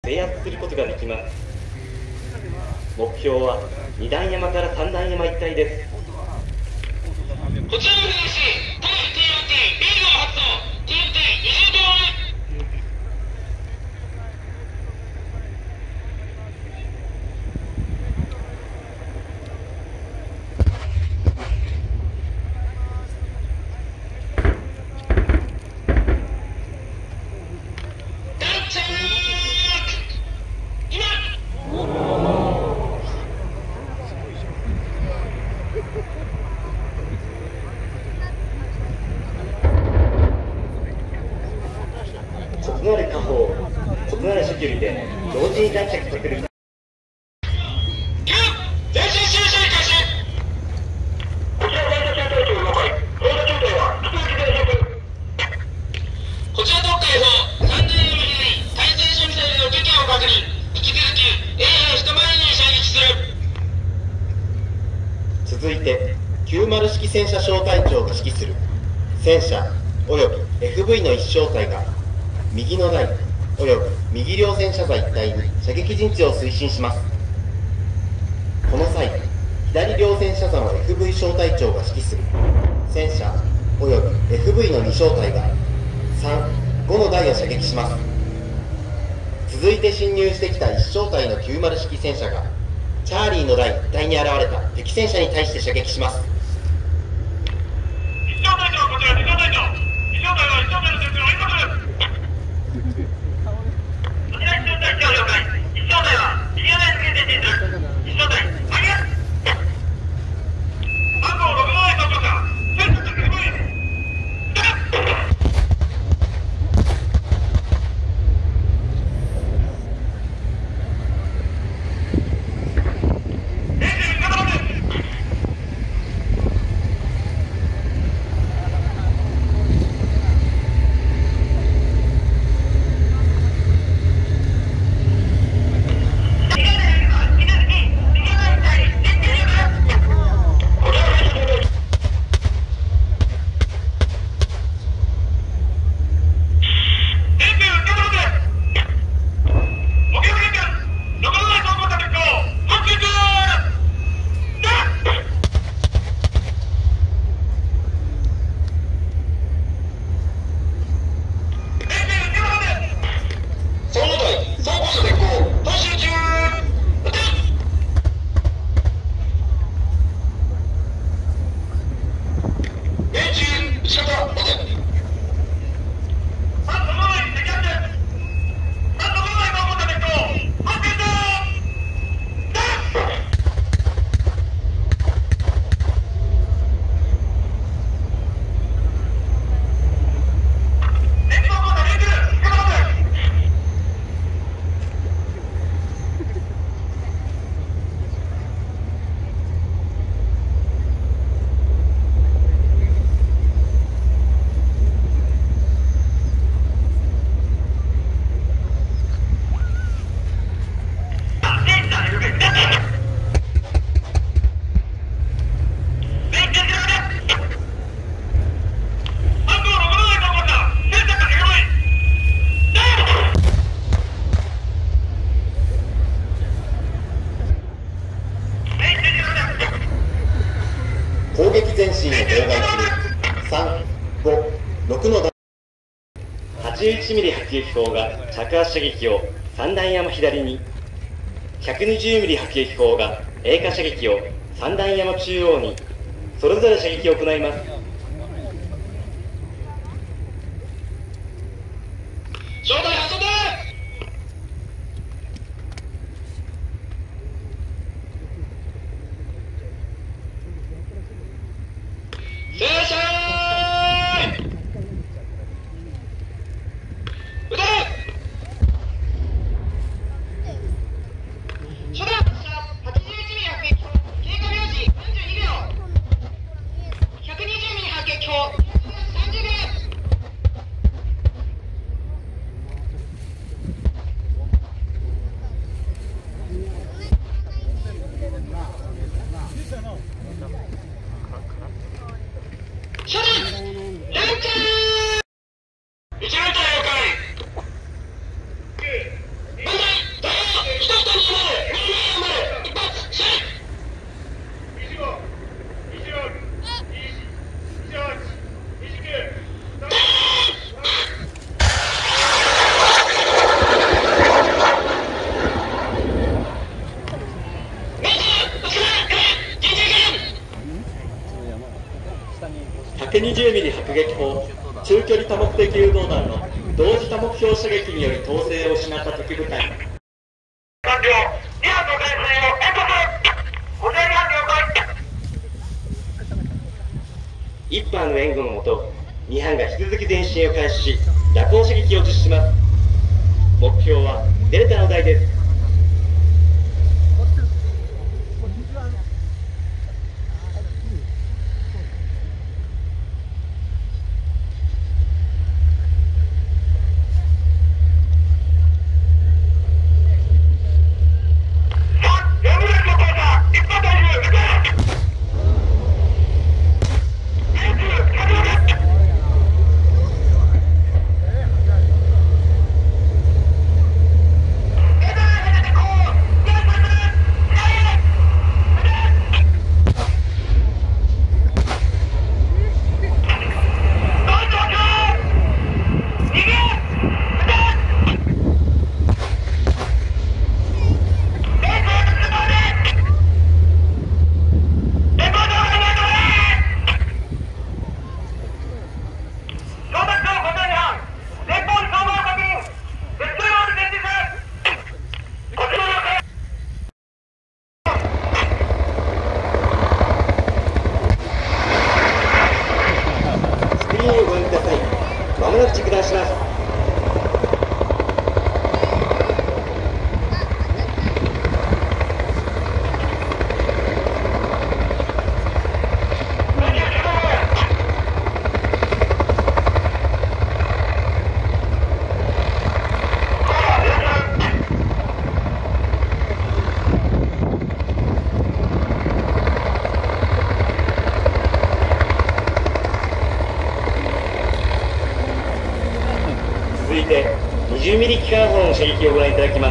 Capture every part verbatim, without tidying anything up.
制圧することができます。目標はに段山からさん段山一帯です。 こちらの兵士、対 ティーオーティー ビールを発動。 ティーオーティーにじゅうドーム。 異なる下方、異なる射距離で同時に脱着してくる。 前進修正開始。こちら電車戦闘機了解。砲座状態は引き続き前進。こちら特海砲さんじゅうよんミリ対戦車ミサイルの危険を確認。引き続き エー一万円に射撃する。 続いてきゅうじゅう式戦車小隊長が指揮する戦車および エフブイ の一小隊が右の台および右両戦車座一帯に射撃陣地を推進します。この際左両戦車座の エフブイ 小隊長が指揮する戦車および エフブイ のに小隊がさん、ごの台を射撃します。続いて侵入してきたいち小隊のきゅうじゅう式戦車がチャーリーの台一帯に現れた敵戦車に対して射撃します。 いち小隊長、こちらに小隊長。に小隊はいち小隊の戦線を追いかける。こちらいち小隊長了解。いち小隊は右側に向けて進する。いち小隊上げ。番号ろくの台突破か。戦術エフブイ。 攻撃前進を妨害するさん、ご、ろくの台。 はちじゅういちミリ 迫撃砲が着圧射撃をさん段山左に、ひゃくにじゅうミリ 迫撃砲が鋭化射撃をさん段山中央に、それぞれ射撃を行います。 小隊発動だ。正射撃て。初段発射はちじゅういちミリ迫撃砲経過秒時よんじゅうにびょう。ひゃくにじゅうミリ迫撃砲さんじゅうびょう。 ひゃくにじゅうミリ 迫撃砲中距離多目的誘導弾の同時多目標射撃により統制を失った敵部隊。 完了。に班の海水を煙突。ご整理班了解。 いち班の援護のもと、に班が引き続き前進を開始し、夜行射撃を実施します。目標はデルタの台です。まもなく着弾します。続いてにじゅうミリ機関砲の射撃をご覧いただきます。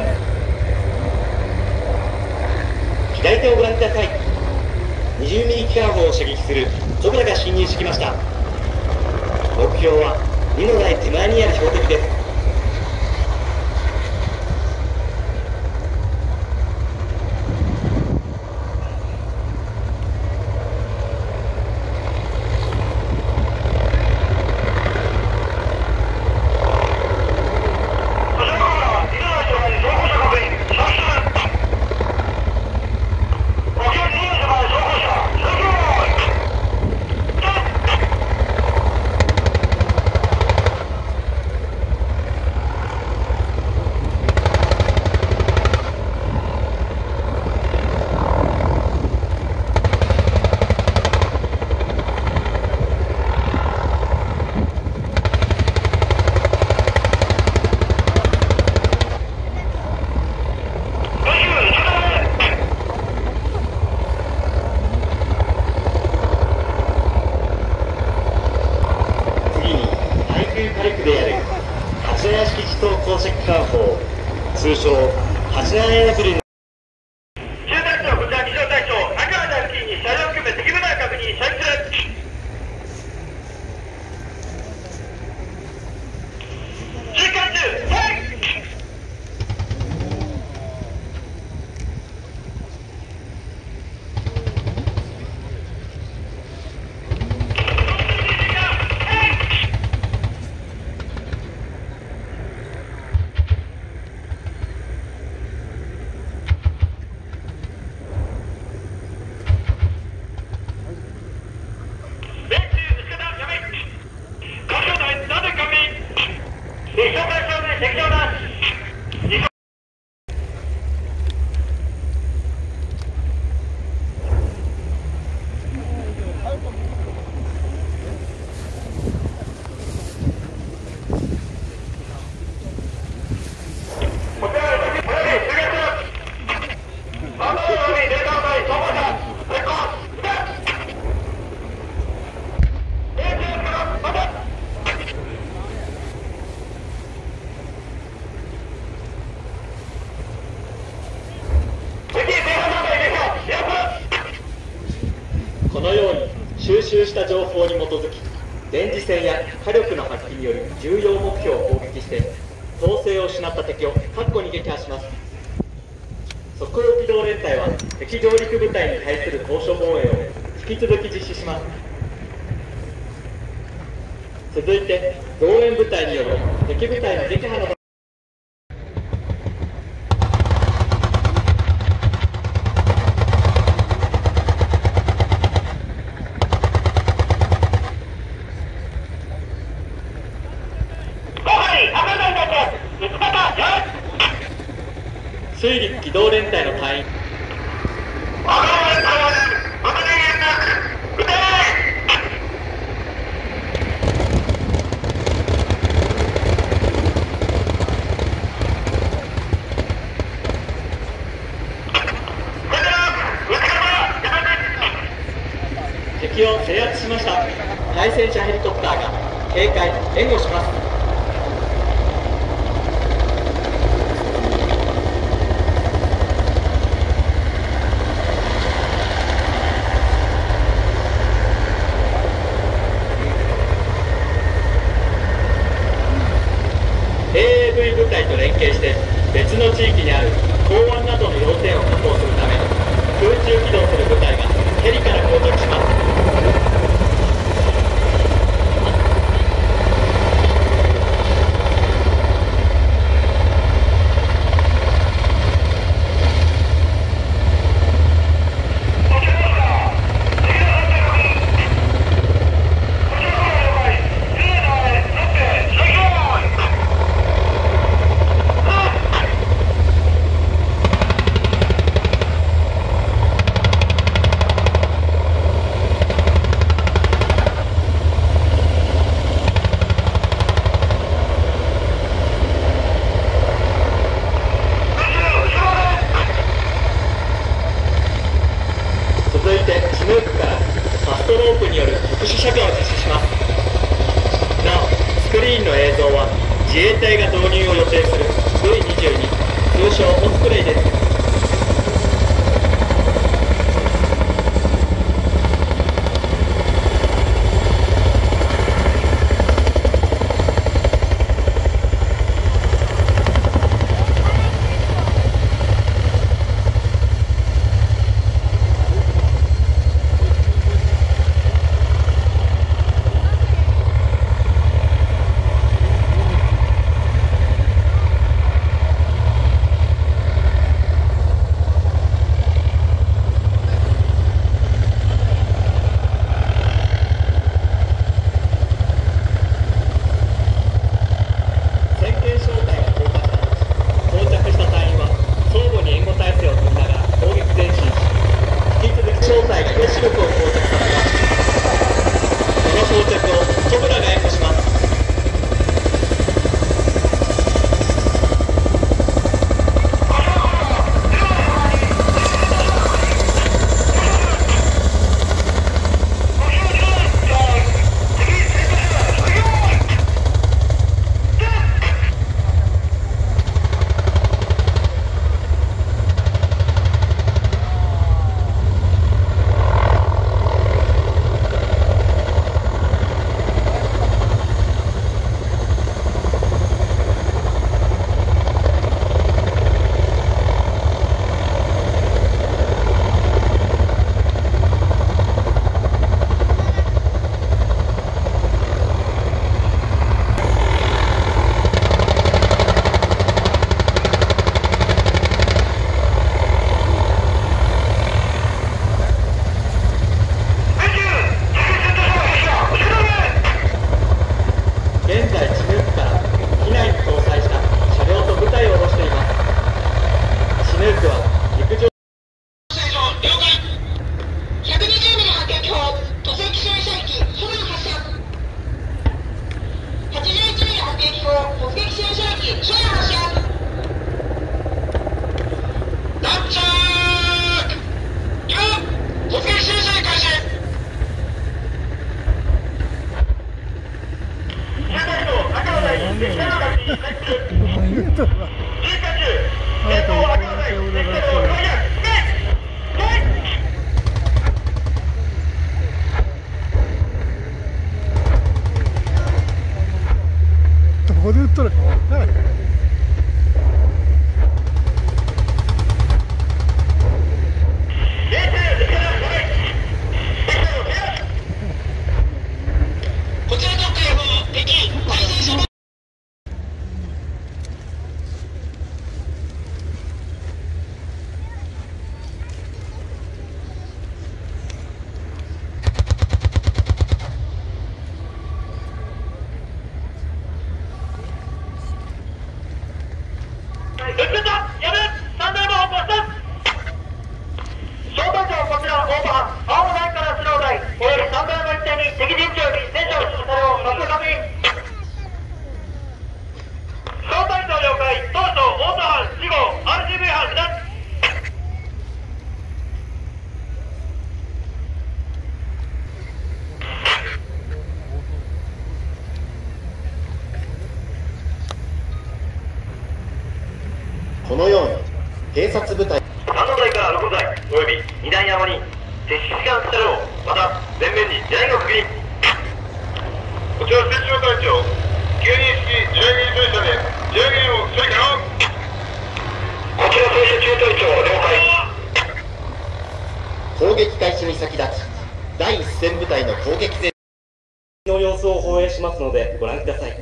左手をご覧ください。にじゅうミリ機関砲を射撃するコブラが侵入してきました。目標はにの台手前にある標的です。通称はちじゅうななエーブル。 中隊長、こちら機動隊長、秋葉原付近に車両を含め敵部隊確認、射撃する。追加中、はい。 このように収集した情報に基づき、電磁戦や火力の発揮による重要目標を攻撃して統制を失った敵を確固に撃破します。測量機動連隊は敵上陸部隊に対する高所防衛を引き続き実施します。 続いて増援部隊による敵部隊の撃破の水陸機動連隊の隊員敵を制圧しました。対戦車ヘリコプターが警戒援護します。エーエーブイ 部隊と連携して別の地域にある港湾などの要点を確保するため空中機動する部隊がヘリから到着します。続いてスヌークからファストロープによる特殊作業を実施します。なおスクリーンの映像は自衛隊が導入を予定する ブイにじゅうに 通称オスプレイです。 どこで売っとる？ こちら特海砲このように偵察部隊さんの台からろく台およびにだん山に敵視間車両、また前面に地雷の確認。こちら戦場隊長、きゅうに式地雷原乗車で地雷原を処理可能。こちら停車中隊長、了解。 攻撃開始に先立ち第一戦部隊の攻撃前の様子を放映しますのでご覧ください。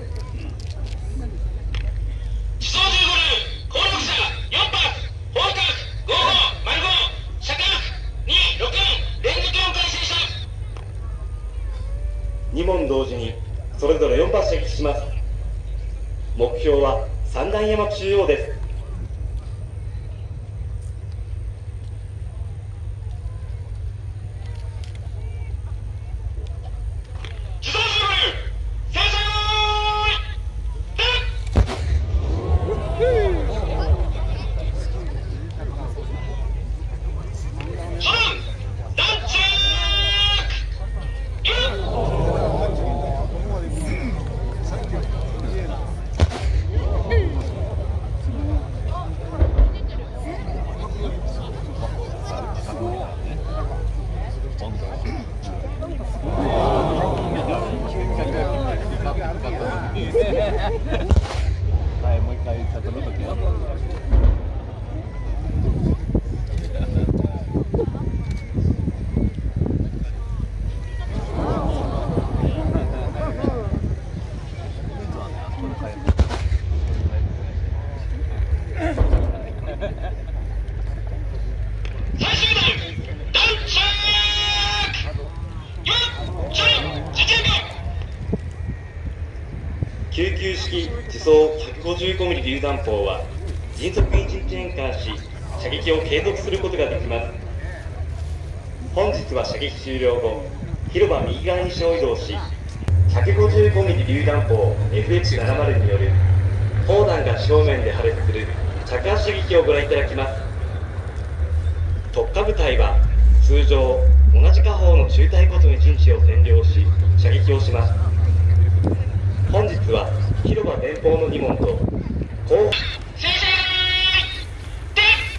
自走じゅうごルー、攻略者よんぱく、砲角ごほう、丸ご、射角に、ろく、連撃を開始した。 に門同時にそれぞれよん発射撃します。目標は三段山中央です。 自走じゅうごルー、戦車用意初段弾着はい、もう一回ちゃんと見とけよ。 最終弾弾着よっ処理実現後きゅうきゅう式自走 ひゃくごじゅうごミリ 榴弾砲は迅速にいちにち変換し射撃を継続することができます。本日は射撃終了後広場右側に小移動し ひゃくごじゅうごミリ 榴弾砲 エフエイチななじゅう による砲弾が正面で破裂する着圧射撃をご覧いただきます。特化部隊は通常同じ下方の中隊ごとに陣地を占領し射撃をします。本日は広場前方のに門と後戦車用意で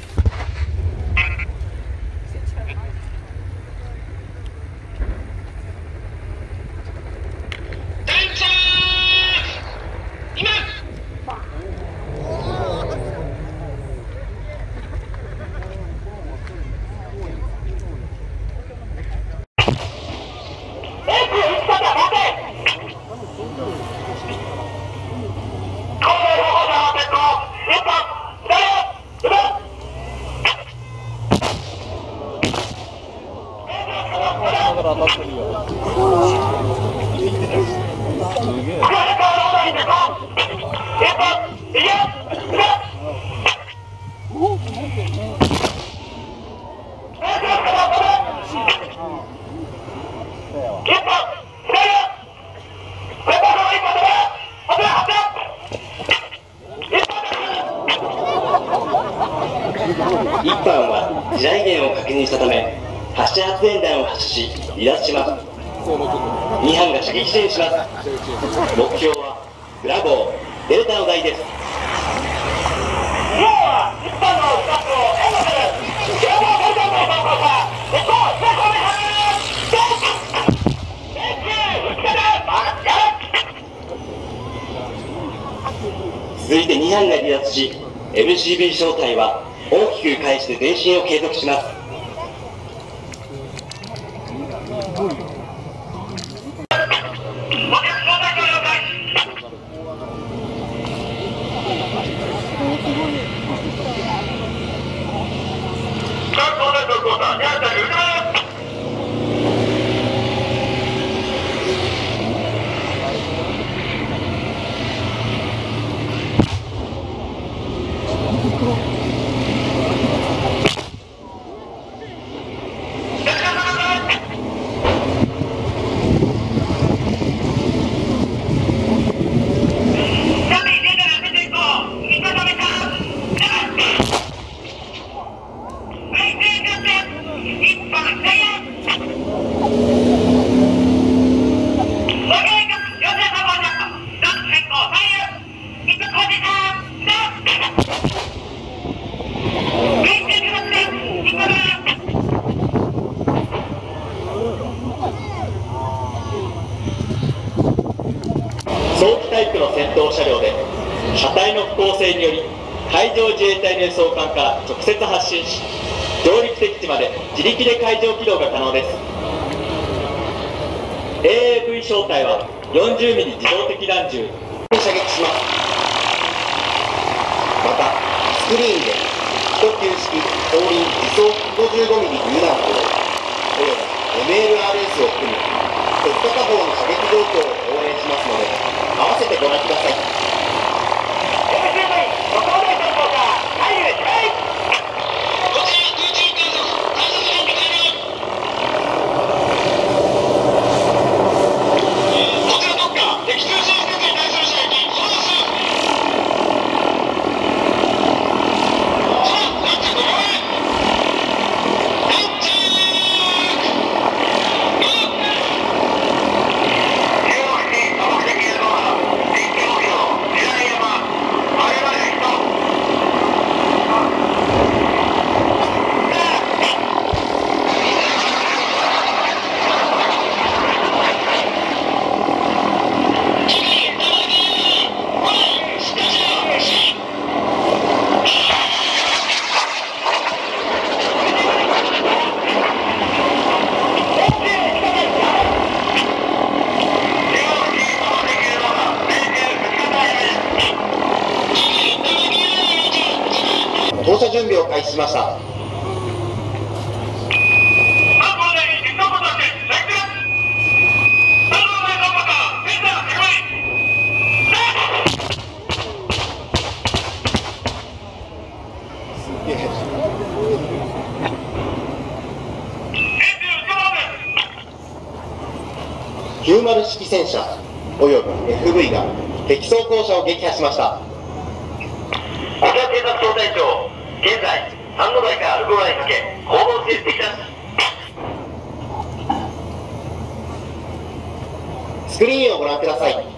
弾着今だから当たってるよ。すげえ。 いっ班は地雷原を確認したため発射発煙弾を発射し離脱します。に班が射撃支援します。目標はブラボーデルタの台です。続いてに班が離脱し エムシービー 小隊は大きく返して前進を継続します。 早期タイプの戦闘車両で車体の不構成により海上自衛隊の輸送艦から直接発進し、上陸敵地まで自力で海上機動が可能です。 エーエーブイ 小隊は よんじゅうミリ 自動的弾銃射撃します。またスクリーンで一級式後輪自走 ひゃくごじゅうごミリ 榴弾砲および エムエルアールエス を含む特化火砲の射撃状況を応援しますので、合わせてご覧ください。投射準備を開始しました。きゅうじゅう式戦車および エフブイ が敵装甲車を撃破しました。 こちら偵察総隊長、現在三の台からアルゴーラにかけ行動中敵です。 スクリーンをご覧ください。